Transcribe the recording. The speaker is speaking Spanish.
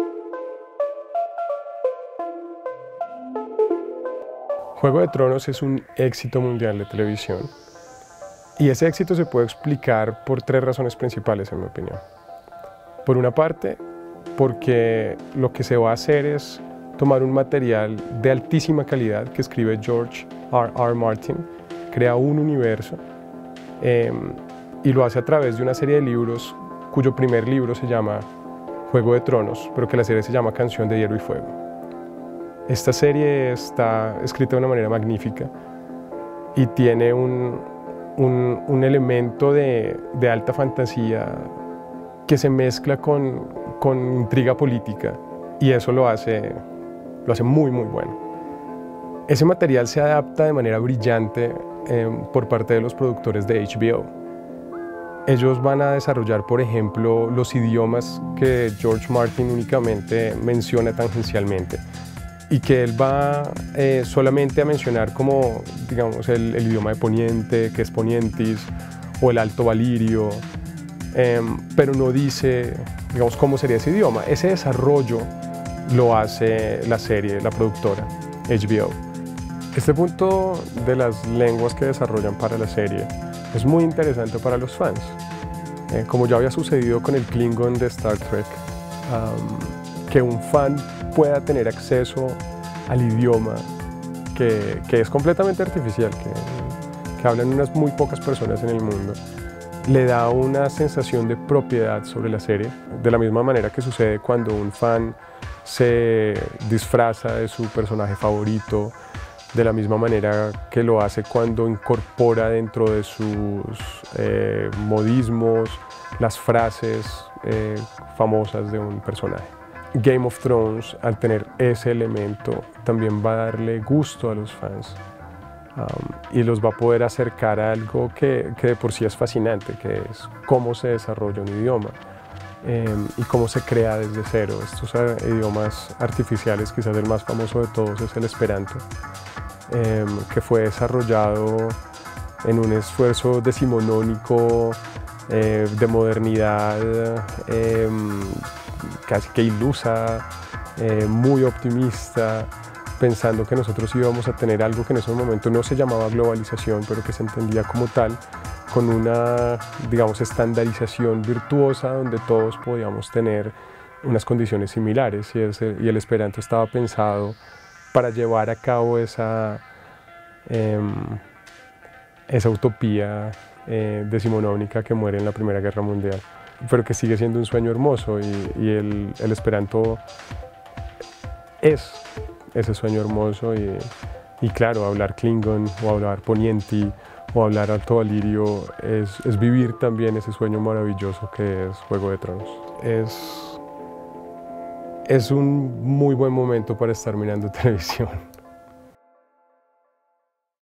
Juego de Tronos es un éxito mundial de televisión y ese éxito se puede explicar por tres razones principales, en mi opinión. Por una parte, porque lo que se va a hacer es tomar un material de altísima calidad que escribe George R. Martin, crea un universo y lo hace a través de una serie de libros cuyo primer libro se llama Juego de Tronos, pero que la serie se llama Canción de Hielo y Fuego. Esta serie está escrita de una manera magnífica y tiene un elemento de alta fantasía que se mezcla con intriga política y eso lo hace muy bueno. Ese material se adapta de manera brillante por parte de los productores de HBO. Ellos van a desarrollar, por ejemplo, los idiomas que George Martin únicamente menciona tangencialmente y que él va solamente a mencionar como, digamos, el idioma de Poniente, que es Ponientis, o el Alto Valirio, pero no dice, digamos, cómo sería ese idioma. Ese desarrollo lo hace la serie, la productora, HBO. Este punto de las lenguas que desarrollan para la serie es muy interesante para los fans. Como ya había sucedido con el Klingon de Star Trek, que un fan pueda tener acceso al idioma que es completamente artificial, que hablan unas muy pocas personas en el mundo, le da una sensación de propiedad sobre la serie, de la misma manera que sucede cuando un fan se disfraza de su personaje favorito, de la misma manera que lo hace cuando incorpora dentro de sus modismos las frases famosas de un personaje. Game of Thrones, al tener ese elemento, también va a darle gusto a los fans y los va a poder acercar a algo que de por sí es fascinante, que es cómo se desarrolla un idioma y cómo se crea desde cero. Estos idiomas artificiales, quizás el más famoso de todos es el Esperanto, que fue desarrollado en un esfuerzo decimonónico de modernidad casi que ilusa, muy optimista, pensando que nosotros íbamos a tener algo que en ese momento no se llamaba globalización, pero que se entendía como tal, con una, digamos, estandarización virtuosa donde todos podíamos tener unas condiciones similares y el Esperanto estaba pensado para llevar a cabo esa utopía decimonónica que muere en la Primera Guerra Mundial, pero que sigue siendo un sueño hermoso y el Esperanto es ese sueño hermoso y claro, hablar Klingon o hablar Ponienti o hablar Alto Valirio es vivir también ese sueño maravilloso que es Juego de Tronos. Es un muy buen momento para estar mirando televisión.